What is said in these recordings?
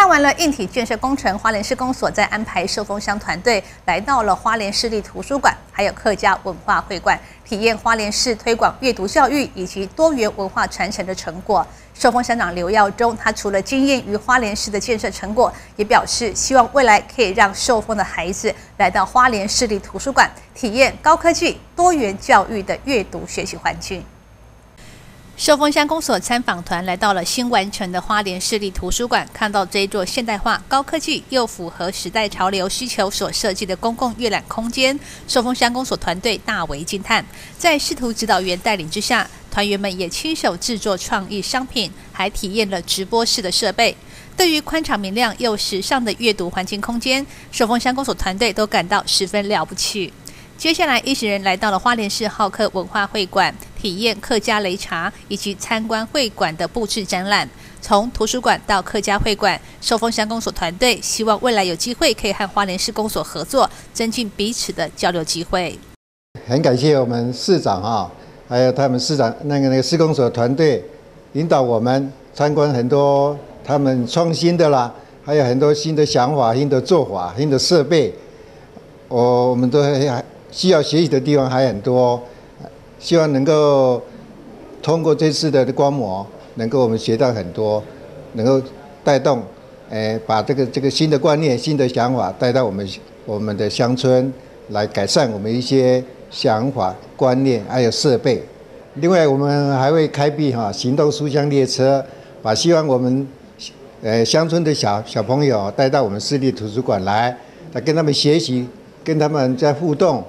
办完了硬体建设工程，花莲市公所在安排寿丰乡团队来到了花莲市立图书馆，还有客家文化会馆，体验花莲市推广阅读教育以及多元文化传承的成果。寿丰乡长刘耀忠，他除了惊艳于花莲市的建设成果，也表示希望未来可以让寿丰的孩子来到花莲市立图书馆，体验高科技、多元教育的阅读学习环境。寿丰乡公所参访团来到了新完成的花莲市立图书馆，看到这一座现代化、高科技又符合时代潮流需求所设计的公共阅览空间，寿丰乡公所团队大为惊叹。在视图指导员带领之下，团员们也亲手制作创意商品，还体验了直播式的设备。对于宽敞明亮又时尚的阅读环境空间，寿丰乡公所团队都感到十分了不起。接下来，一行人来到了花莲市好客文化会馆，体验客家擂茶以及参观会馆的布置展览。从图书馆到客家会馆，寿丰乡公所团队希望未来有机会可以和花莲市公所合作，增进彼此的交流机会。 很感谢我们市长还有他们市长那个市公所团队，引导我们参观很多他们创新的啦，还有很多新的想法、新的做法、新的设备，我们都需要学习的地方还很多，希望能够通过这次的观摩，能够我们学到很多，能够带动，把这个新的观念、新的想法带到我们的乡村，来改善我们一些想法、观念还有设备。另外，我们还会开辟行动书香列车，把希望我们乡村的小朋友带到我们市立图书馆来跟他们学习，跟他们在互动。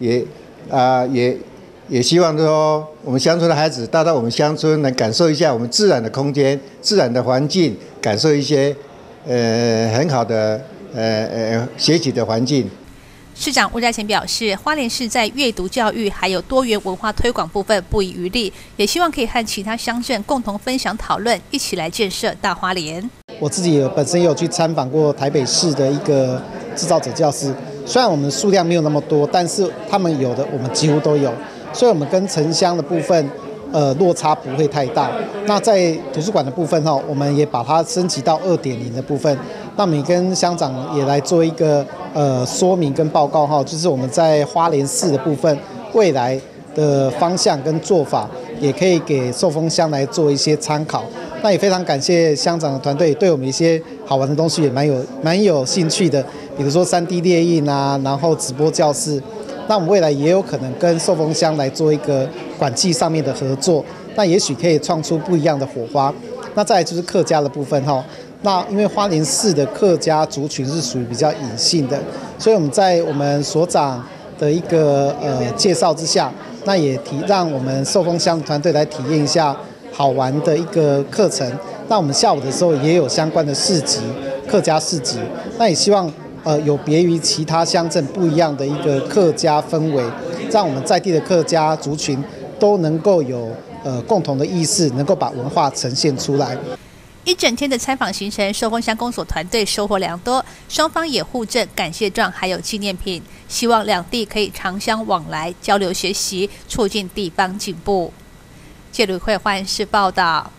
也希望说我们乡村的孩子到我们乡村来感受一下我们自然的空间、自然的环境，感受一些很好的学习的环境。 市长吴家贤表示，花莲市在阅读教育还有多元文化推广部分不遗余力，也希望可以和其他乡镇共同分享讨论，一起来建设大花莲。 我自己本身也有去参访过台北市的一个制造者教室，虽然我们数量没有那么多，但是他们有的我们几乎都有，所以我们跟城乡的部分落差不会太大。那在图书馆的部分我们也把它升级到2.0的部分。那我们跟乡长也来做一个说明跟报告就是我们在花莲市的部分未来的方向跟做法，也可以给寿丰乡来做一些参考。那也非常感谢乡长的团队对我们一些好玩的东西也蛮有兴趣的，比如说3D 列印然后直播教室。那我们未来也有可能跟寿丰乡来做一个馆际上面的合作，那也许可以创出不一样的火花。那再来就是客家的部分那因为花莲市的客家族群是属于比较隐性的，所以我们在我们所长的一个介绍之下，那也让我们寿丰乡团队来体验一下好玩的一个课程。那我们下午的时候也有相关的市集，客家市集，那也希望有别于其他乡镇不一样的一个客家氛围，让我们在地的客家族群都能够有共同的意识，能够把文化呈现出来。 一整天的参访行程，寿丰乡公所团队收获良多，双方也互赠感谢状还有纪念品，希望两地可以常相往来，交流学习，促进地方进步。谢吕慧欢视报道。